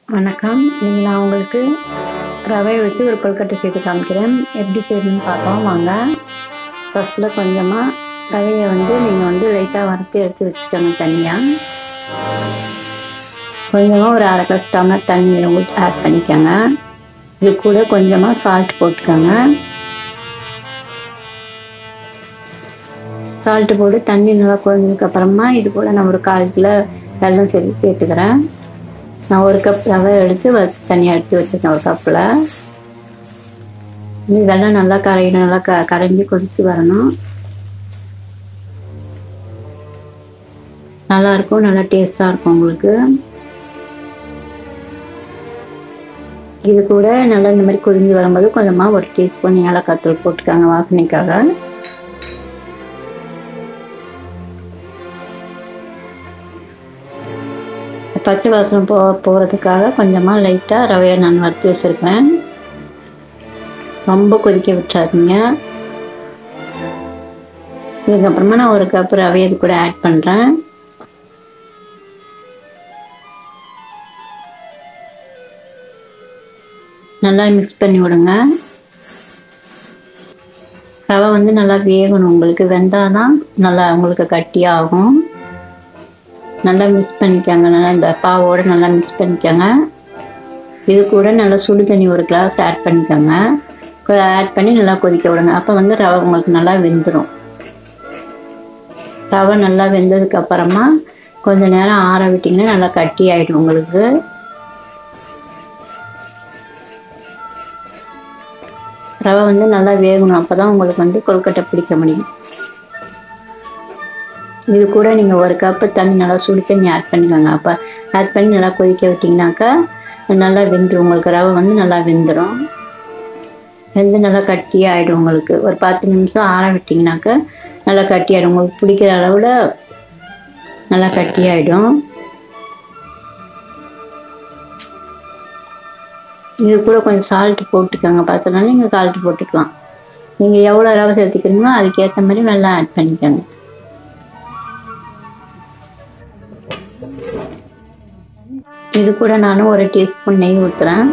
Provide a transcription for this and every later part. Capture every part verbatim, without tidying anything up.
வணக்கம். இன்னைக்கு நான் உங்களுக்கு ரவைய வச்சு ஒரு கொழுக்கட்டை செய்து காமிக்கிறேன். எப்படி செய்யணும்னு பார்க்கலாம் வாங்க. ஃபர்ஸ்ட்ல கொஞ்சமா ரவைய வந்து நீங்க வந்து லைட்டா வறுத்து எடுத்து வச்சுக்கோங்க தனியா. கொஞ்சமா ஒரு அரை கப் டம்ளர் தண்ணியில ஊற்றி ஆட் பண்ணிக்கோங்க. இது கூட கொஞ்சமா சால்ட் போட்டுக்கோங்க. சால்ட் போட்டு தண்ணி நல்லா கொதிஞ்சதுக்கு அப்புறமா இது கூட நான் ஒரு கால் கிலோ வெல்லம் சேர்த்து சேர்த்துக்கிறேன். நான் ஒரு கப் ரவை எடுத்து வச்சு தனியாக எடுத்து வச்சுருக்கேன் ஒரு கப்பில். இது வெல்லம் நல்லா கரையணும், நல்லா க கரைஞ்சி கொதித்து வரணும். நல்லாயிருக்கும், நல்லா டேஸ்ட்டாக இருக்கும் உங்களுக்கு. இது கூட நல்லா இந்த மாதிரி கொதிஞ்சு வரும்போது கொஞ்சமாக ஒரு டீஸ்பூன் ஏலக்காய் தூள் போட்டுக்காங்க வாசனைக்காக. பச்சை வாசனை போ போகிறதுக்காக கொஞ்சமாக லைட்டாக ரவையை நான் வறுத்து வச்சுருக்கேன். ரொம்ப கொதிக்க விட்டுறாதீங்க. இதுக்கப்புறமா நான் ஒரு கப் ரவையை இது கூட ஆட் பண்ணுறேன். நல்லா மிக்ஸ் பண்ணி விடுங்க. ரவை வந்து நல்லா வேகணும், உங்களுக்கு வெந்தால் தான் நல்லா உங்களுக்கு கட்டியாகும். நல்லா மிக்ஸ் பண்ணிக்கோங்க. நல்லா இந்த பாவோடு நல்லா மிக்ஸ் பண்ணிக்கோங்க. இது கூட நல்லா சுடு தண்ணி ஒரு கிளாஸ் ஆட் பண்ணிக்கோங்க. ஆட் பண்ணி நல்லா கொதிக்க விடுங்க. அப்போ வந்து ரவை உங்களுக்கு நல்லா வெந்துடும். ரவை நல்லா வெந்ததுக்கு அப்புறமா கொஞ்சம் நேரம் ஆற விட்டிங்கன்னா நல்லா கட்டி ஆகிடும் உங்களுக்கு. ரவை வந்து நல்லா வேகணும், அப்போ தான் உங்களுக்கு வந்து கொழுக்கட்டை பிடிக்க முடியும். இது கூட நீங்கள் ஒரு கப்பு தண்ணி நல்லா சுடு தண்ணி ஆட் பண்ணிக்கோங்க. அப்போ ஆட் பண்ணி நல்லா கொதிக்க விட்டிங்கனாக்கா நல்லா வெந்துடும் உங்களுக்கு. ரவை வந்து நல்லா வெந்துடும். வெந்து நல்லா கட்டியாக ஆகிடும் உங்களுக்கு. ஒரு பத்து நிமிஷம் ஆற விட்டிங்கனாக்கா நல்லா கட்டியாகிடும். உங்களுக்கு பிடிக்கிற அளவில் நல்லா கட்டியாகிடும். இது கூட கொஞ்சம் சால்ட் போட்டுக்கோங்க. பார்த்தனால நீங்கள் சால்ட் போட்டுக்கலாம். நீங்கள் எவ்வளோ ரவை சேர்த்துக்கிறீங்களோ அதுக்கேற்ற மாதிரி நல்லா ஆட் பண்ணிக்கோங்க. இது கூட நானும் ஒரு டீஸ்பூன் நெய் ஊற்றுறேன்.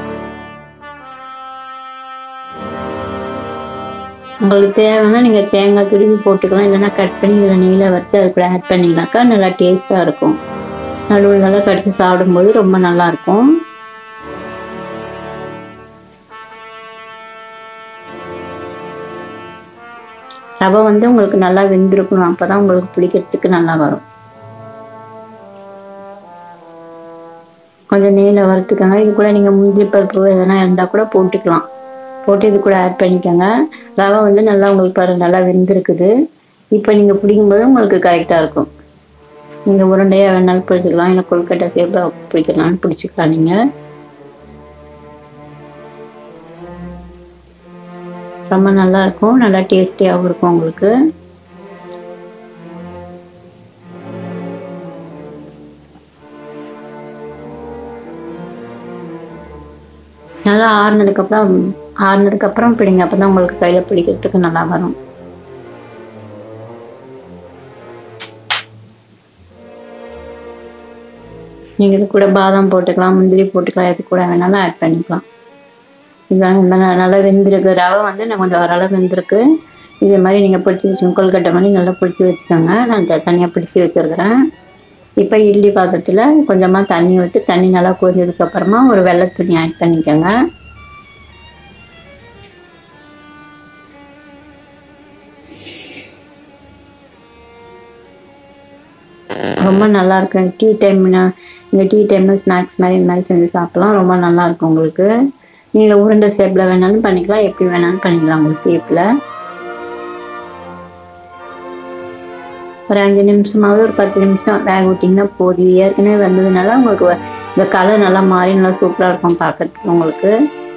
உங்களுக்கு தேவைன்னா நீங்கள் தேங்காய் துருவி போட்டுக்கலாம், இல்லைன்னா கட் பண்ணி இதில் நெய்யில் வறுத்து அது கூட ஆட் பண்ணிங்கனாக்கா நல்லா டேஸ்ட்டாக இருக்கும். நடுவில் நல்லா கடிச்சு சாப்பிடும்போது ரொம்ப நல்லாயிருக்கும். ரவை வந்து உங்களுக்கு நல்லா வெந்திருக்கணும், அப்போ தான் உங்களுக்கு பிடிக்கிறதுக்கு நல்லா வரும். கொஞ்சம் நெய்யில் வறுத்துக்கோங்க. இது கூட நீங்கள் முந்திரி பருப்பு எதனா இருந்தால் கூட போட்டுக்கலாம். போட்டு இது கூட ஆட் பண்ணிக்கோங்க. ரவை வந்து நல்லா உங்களுக்கு பாரு நல்லா வெந்திருக்குது. இப்போ நீங்கள் பிடிக்கும்போது உங்களுக்கு கரெக்டாக இருக்கும். நீங்கள் உருண்டையாக வேணாலும் பிடிச்சிக்கலாம், இல்லை கொழுக்கட்டை சேப்பாக பிடிக்கலாம்னு பிடிச்சிக்கலாம். நீங்கள் ரொம்ப நல்லாயிருக்கும், நல்லா டேஸ்டியாகவும் இருக்கும் உங்களுக்கு. நல்லா ஆறுனதுக்கப்புறம் ஆறுனதுக்கப்புறம் பிடிங்க, அப்போ தான் உங்களுக்கு கையில் பிடிக்கிறதுக்கு நல்லா வரும். நீங்கள் இது கூட பாதாம் போட்டுக்கலாம், முந்திரி போட்டுக்கலாம், எது கூட வேணாலும் ஆட் பண்ணிக்கலாம். இதுதான் நல்லா வெந்திருக்கு. ரவை வந்து நான் கொஞ்சம் ஓரளவு வெந்திருக்கு. இதே மாதிரி நீங்கள் பிடிச்சி வச்சுக்கோங்க. கொழுக்கட்டை மாதிரி நல்லா பிடிச்சி வச்சுக்கோங்க. நான் தனியாக பிடிச்சி வச்சுருக்கிறேன். இப்போ இட்லி பாத்திரத்தில் கொஞ்சமாக தண்ணி ஊற்றி தண்ணி நல்லா கொதிச்சதுக்கப்புறமா ஒரு வெள்ளை துணி ஆட் பண்ணிக்கோங்க. ரொம்ப நல்லாயிருக்கும். டீ டைம்னா இந்த டீ டைமில் ஸ்நாக்ஸ் மாதிரி இந்த மாதிரி செஞ்சு சாப்பிட்லாம். ரொம்ப நல்லாயிருக்கும் உங்களுக்கு. நீங்கள் உருண்டை ஷேப்பில் வேணாலும் பண்ணிக்கலாம், எப்படி வேணாலும் பண்ணிக்கலாம். உங்கள் ஷேப்பில் ஒரு அஞ்சு நிமிஷமாவது ஒரு பத்து நிமிஷம் வேக விட்டிங்கன்னா போதும். ஏற்கனவே வந்ததுனால உங்களுக்கு இந்த கலர் நல்லா மாறி நல்லா சூப்பராக இருக்கும் பார்க்கறதுக்கு உங்களுக்கு.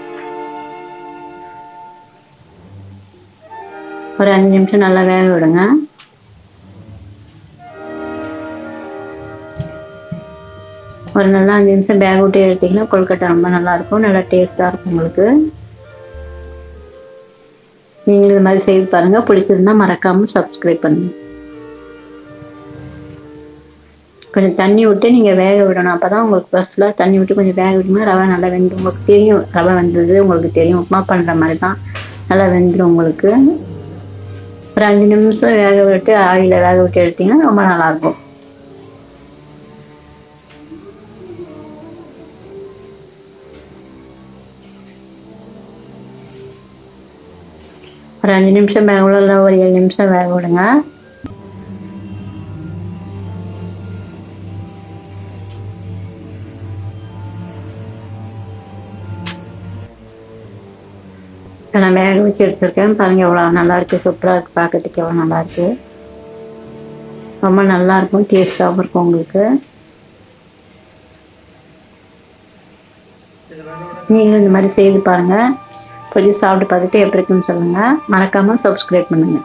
ஒரு அஞ்சு நிமிஷம் நல்லா வேக விடுங்க. ஒரு நல்லா அஞ்சு நிமிஷம் வேக விட்டு எடுத்திங்கன்னா கொழுக்கட்டை ரொம்ப நல்லாயிருக்கும், நல்லா டேஸ்ட்டாக இருக்கும் உங்களுக்கு. நீங்களும் இது மாதிரி செய்து பாருங்கள். பிடிச்சிருந்தா மறக்காமல் சப்ஸ்கிரைப் பண்ணுங்கள். கொஞ்சம் தண்ணி விட்டு நீங்கள் வேக விடணும். அப்போ தான் உங்களுக்கு ஃபஸ்ட்டில் தண்ணி விட்டு கொஞ்சம் வேக விடணும். ரவை நல்லா வெந்து உங்களுக்கு தெரியும். ரவை வெந்தது உங்களுக்கு தெரியும். உப்புமா பண்ணுற மாதிரி தான் நல்லா வெந்துடும் உங்களுக்கு. ஒரு அஞ்சு நிமிஷம் வேக விட்டு ஆவியில் வேக விட்டு எடுத்திங்கன்னா ரொம்ப நல்லாயிருக்கும். ஒரு அஞ்சு நிமிஷம் வேக விட ஒரு ஏழு நிமிஷம் வேக விடுங்க. இப்போ நான் வேக வச்சு எடுத்துருக்கேன் பாருங்கள், எவ்வளோ நல்லாயிருக்கு. சூப்பராக இருக்குது, பார்க்கறதுக்கு எவ்வளோ நல்லாயிருக்கு. ரொம்ப நல்லாயிருக்கும், டேஸ்ட்டாகவும் இருக்கும் உங்களுக்கு. நீங்களும் இந்த மாதிரி செய்து பாருங்கள். கொஞ்சம் சாப்பிட்டு பார்த்துட்டு எப்படி இருக்குன்னு சொல்லுங்கள். மறக்காமல் சப்ஸ்கிரைப் பண்ணுங்கள்.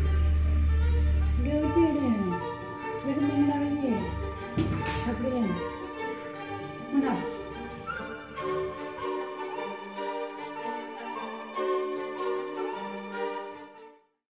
Gak udah, udah mengenalnya, apa ya?